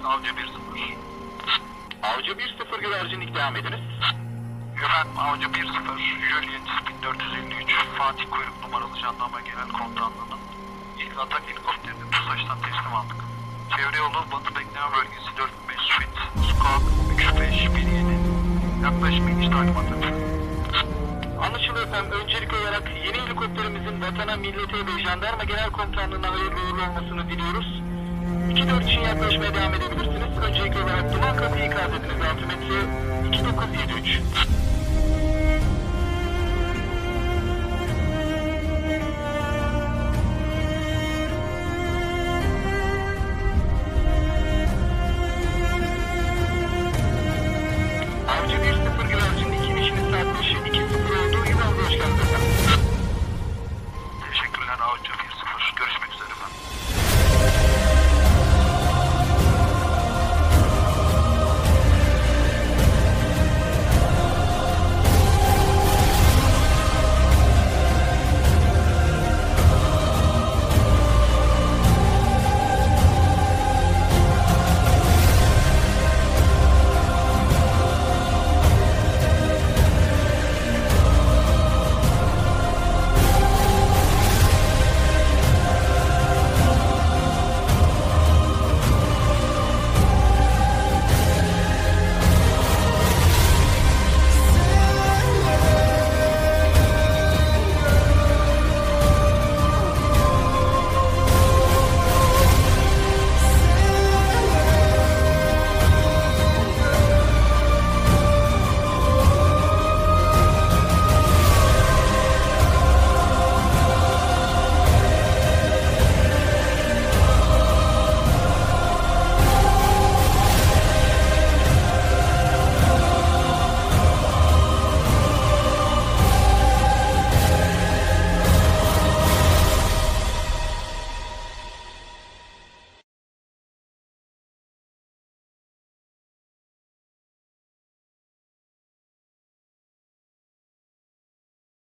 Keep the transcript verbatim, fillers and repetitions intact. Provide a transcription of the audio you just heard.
Avcı bir sıfır. Avcı bir sıfır güvercinlik devam ediniz. Efendim Avcı bir sıfır, Juliet bin dört yüz elli üç, Fatih Kuyruk numaralı jandarma genel komutanlığının ilk atak helikopterini TUSAŞ'tan teslim aldık. Çevre yolu batı bekleme bölgesi dört bin beş yüz feet, squawk üç beş bir yedi, yaklaşık iniş talimatı. Anlaşıldı efendim. Öncelik olarak yeni helikopterimizin vatana, millete ve jandarma genel komutanlığına hayırlı uğurlu olmasını diliyoruz. iki dört için yaklaşmaya devam edebilirsiniz. Öncelikli olarak duman kapıyı ikaz ediniz. altı metre iki dokuz yedi üç.